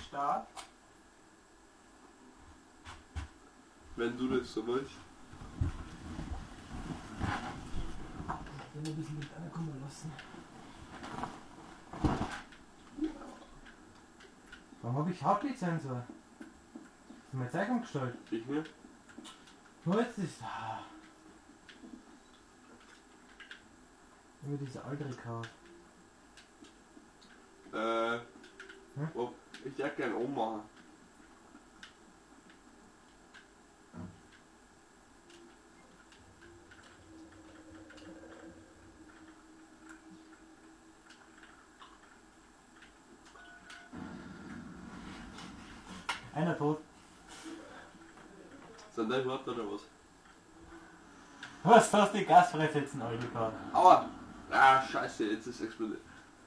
Start. Wenn du das so willst. Ich will ein bisschen mit ankommen lassen. Warum habe ich Hauptlizensor? Hast du meine Zeichnung gestellt? Ich nicht. Wo ist das? Immer diese alte Karte. Ich hätte gerne oben machen. Einer tot. Sind dein Wort oder was? Was hast du die Gasfresse jetzt in alte Karte? Aua! Ah, scheiße, jetzt ist es explodiert.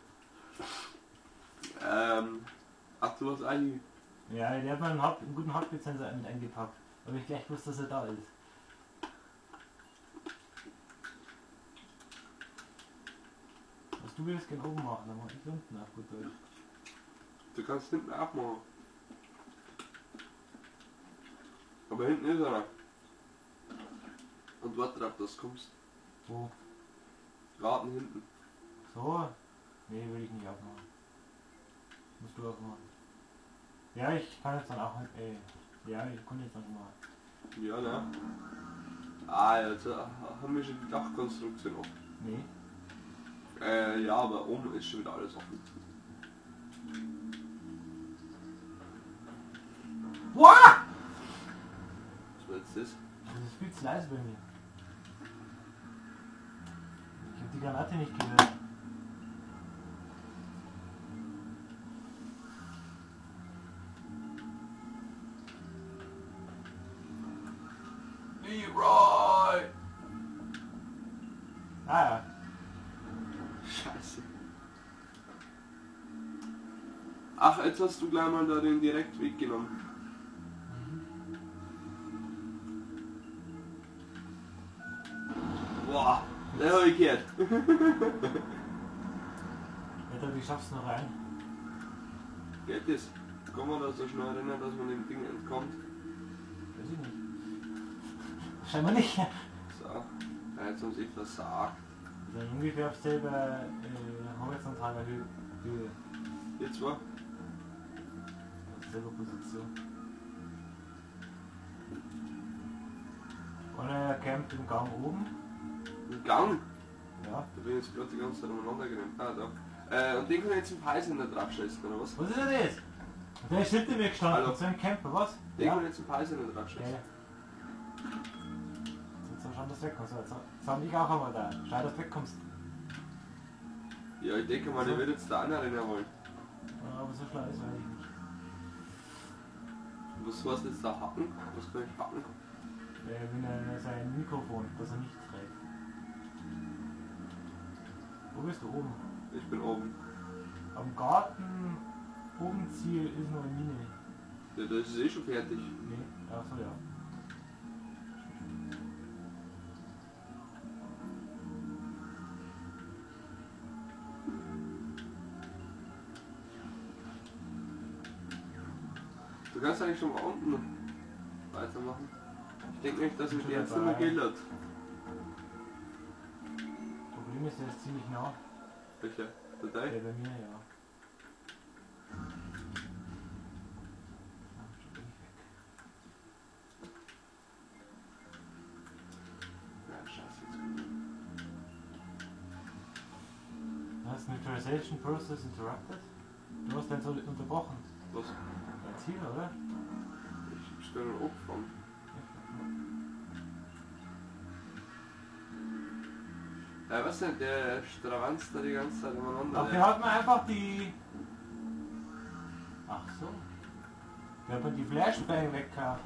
Ach, du hast eigentlich. Ja, der hat mal einen guten Hauptlizensor mit eingepackt. Aber ich gleich wusste, dass er da ist. Was du willst, gerne oben machen, dann mach ich unten auf gut Deutsch. Du kannst hinten abmachen. Aber hinten ist einer. Und warte drauf, dass du kommst. Wo? Garten hinten. So? Nee, will ich nicht aufmachen. Musst du aufmachen. Ja, ich kann jetzt dann auch. Ja, ich kann jetzt dann machen. Ja, ne? Ah, jetzt haben wir schon die Dachkonstruktion offen. Nee. Ja, aber oben ist schon wieder alles offen. Wow! Was war jetzt das? Das ist viel zu leise bei mir. Ich hab die Granate nicht gehört. Leroy! Ah ja. Scheiße. Ach, jetzt hast du gleich mal da den Direktweg genommen. Boah, der hab ich gehört. Alter, wie schaffst du noch rein? Geht das? Kann man da so schnell rennen, dass man dem Ding entkommt? Weiß ich nicht. Scheinbar nicht. So, ja, jetzt haben sie versagt. Also ungefähr auf selber horizontaler Höhe. Jetzt war? Auf selber Position. Und er campt im Gang oben. Im Gang? Ja. Da bin ich jetzt gerade die ganze Zeit umeinander gerannt. Ah, da. Und den kann ich jetzt im Peisender draufschießen, oder was? Was ist denn das? Und der ist hinter mir gestanden, Hallo. so ein Camper, was? Den Ja. kann ich jetzt im Peisender Ja, draufschießen. ja. Jetzt soll schon das wegkommen. So, jetzt haben ich auch einmal da. Schau, dass du wegkommst. Ja, ich denke mal, der wird jetzt da einer rennen wollen. Ja, aber so schlau ist, weiß ich nicht. Was heißt jetzt da hacken? Was kann ich hacken? Wenn er sein Mikrofon, das er nicht trägt. Wo bist du oben? Ich bin oben. Am Garten, oben Ziel ist noch eine Mine. Ja, das ist eh schon fertig. Nee, achso ja. Du kannst eigentlich schon mal unten weitermachen. Ich denke nicht, dass Bin ich schon die jetzt dabei. immer gildert. Problem ist, der ist ziemlich nah. Welcher? Der Datei? bei mir, ja. Ja, scheiße, jetzt kommt Du hast Neutralization Process interrupted. Du hast den so unterbrochen. was? Dein Ziel, oder? Ich stelle einen Opfer. Was denn? Der Stravanz da die ganze Zeit umeinander. Dafür hat man einfach die... Ach so. Der hat man die Flashbang weggehauen.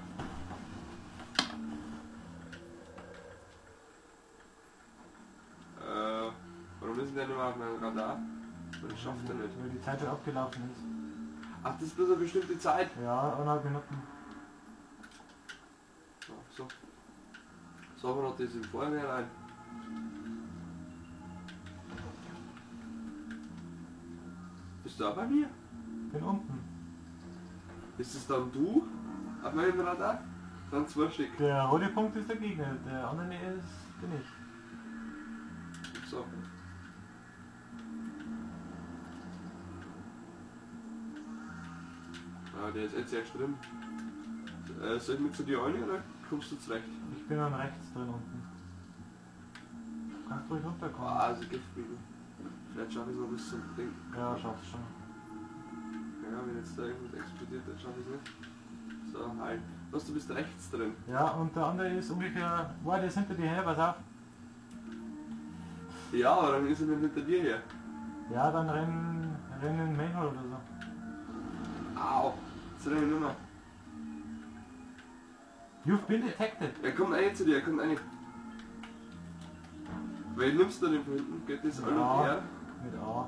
Warum ist denn der nicht mehr auf meinem Radar? Weil ich schaff den nicht. Weil die Zeit schon abgelaufen ist. Ach, das ist bloß eine bestimmte Zeit. Ja, 1,5 Minuten. Ach so. Sagen wir noch das im Vorhinein. Bist du auch bei mir? Bin unten. Ist es dann du auf meinem Radar? Dann 2 Stück. Der rote Punkt ist der Gegner, der andere ist bin ich. So. Ah, der ist jetzt erst drin. Soll ich mit zu dir rein oder kommst du zurecht? Ich bin dann rechts drin unten. Kannst du ruhig runterkommen? Ah, also Giftbiegel. Vielleicht schaffe ich es noch bis zum Ding. Ja, schaffst schon. Ja, wenn jetzt da irgendwas explodiert, dann schaffe ich es nicht. So, halt. Was, du bist rechts drin. Ja, und der andere ist ungefähr... Boah, der ist hinter dir her, pass auf. Ja, aber dann ist er nicht hinter dir her. Ja, dann rennen in Manhole oder so. Au! Jetzt renn ich nur noch. You've been detected. Er kommt rein zu dir, er kommt rein. Weil nimmst du den von hinten? Geht das alle Ja. her? Mit A.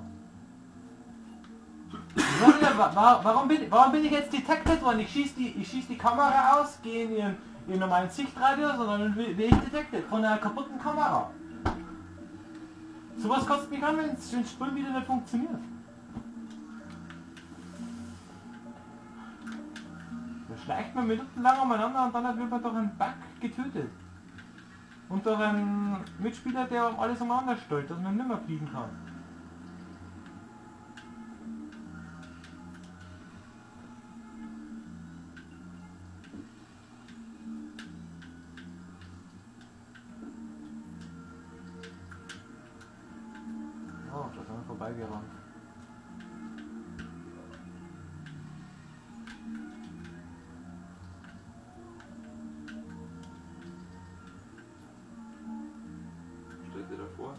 Warum bin ich jetzt detected worden? Ich schieß die Kamera aus, gehe in ihren normalen Sichtradius und dann bin ich detected von einer kaputten Kamera. Sowas kotzt mich an, wenn das Spiel wieder nicht funktioniert. Da schleicht man minutenlang umeinander und dann wird man durch einen Bug getötet. Und durch einen Mitspieler, der alles umeinander stellt, dass man nicht mehr fliegen kann. Oh, da sind wir vorbeigerannt. Steht dir davor?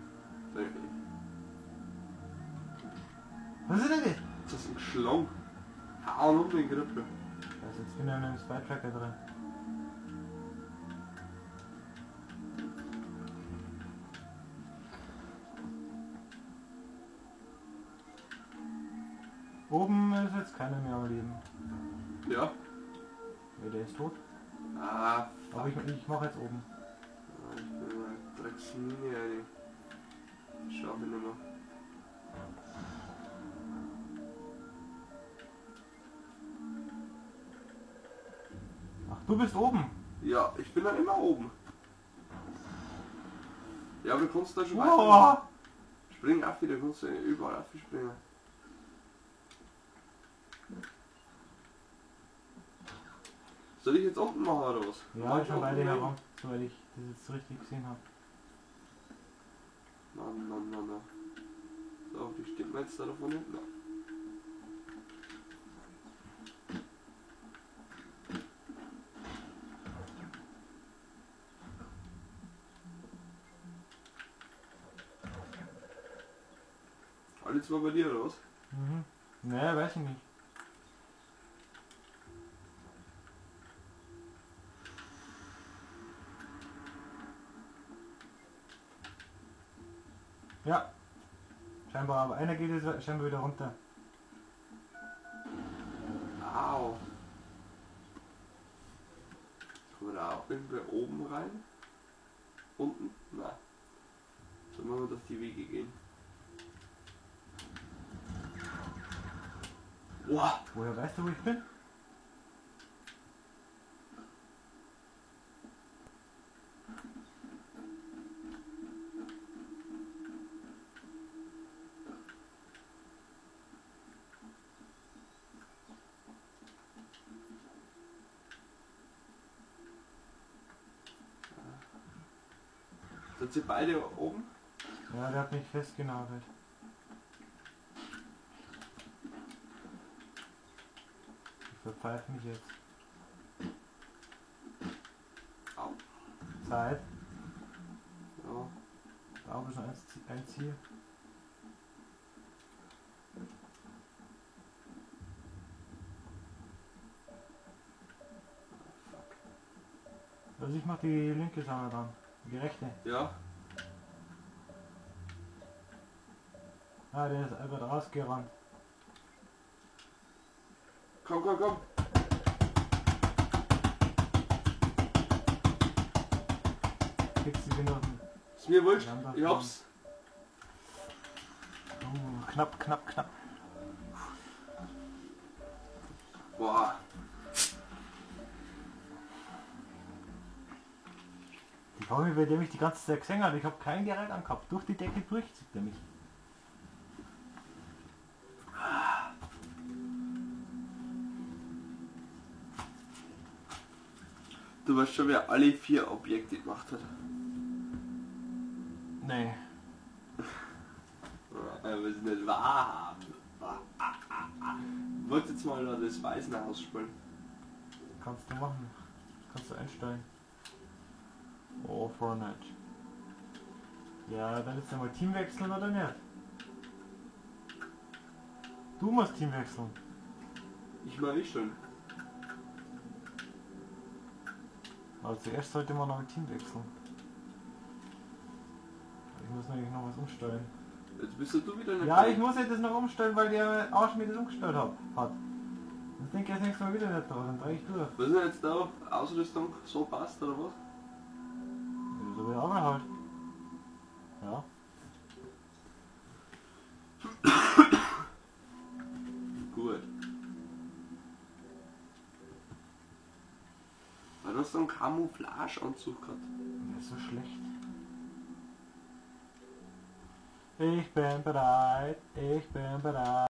Was ist denn das? Das ist ein Geschlang. Hau noch den Grippe. Also jetzt bin ich in einem Spy-Tracker drin. Oben ist jetzt keiner mehr am Leben. Ja. Ja, der ist tot. Ah, Aber ich mache jetzt oben. Ich bin mal Drecksmine, ey. Schaffe ich nicht mehr. Ach, du bist oben. Ja, ich bin dann immer oben. Ja, aber du kannst da schon weiter. Wow. Spring auf wieder, kannst du überall aufspringen. Soll ich jetzt unten machen oder was? Ja, schon beide herum, soweit ich das jetzt richtig gesehen habe. Mann. So, die steht mir jetzt da davon hinten. Alle zwei bei dir oder was? Mhm. Ne, weiß ich nicht. Ja. Scheinbar, aber einer geht jetzt scheinbar wieder runter. Au. Kommen wir da auch irgendwo oben rein? Unten? Nein. So machen wir durch die Wege gehen. Wow. Woher weißt du, wo ich bin? Sind sie beide oben? Ja, der hat mich festgenagelt. Ich verpfeife mich jetzt. Au. Zeit. Ja. Da habe ich noch ein Ziel. Also ich mach die linke Sache dran. Die rechte. Ja. Ah, der ist einfach rausgerannt. Komm. Kriegst du genossen. Ist mir wurscht. Ja, Ich hab's. Knapp. Warte Boah. Ich frage mich, bei dem ich die ganze Zeit gesehen habe. Ich habe kein Gerät angehabt. Durch die Decke durchzieht er mich. Du weißt schon, wer alle 4 Objekte gemacht hat. Nee. Aber es nicht wahrhaben. Wollt jetzt mal noch das Waisenhaus spielen? Kannst du machen. Kannst du einstellen. Oh, Fortnite. Ja, dann jetzt einmal Team wechseln oder nicht? Du musst Team wechseln. Ich mal nicht schon. Aber zuerst sollte man noch ein Team wechseln. Ich muss nämlich noch was umstellen. Jetzt bist du wieder in der Ja, ich muss jetzt das noch umstellen, weil der Arsch mir das umgestellt hat. Ich denke jetzt nächstes Mal wieder nicht da, dann drehe ich durch. Was ist denn jetzt da? Ausrüstung so passt oder was? Ja, so wie auch halt. Ja. Gut. Weil du hast so einen Camouflage-Anzug gehabt. Der ist so schlecht. Ich bin bereit, ich bin bereit.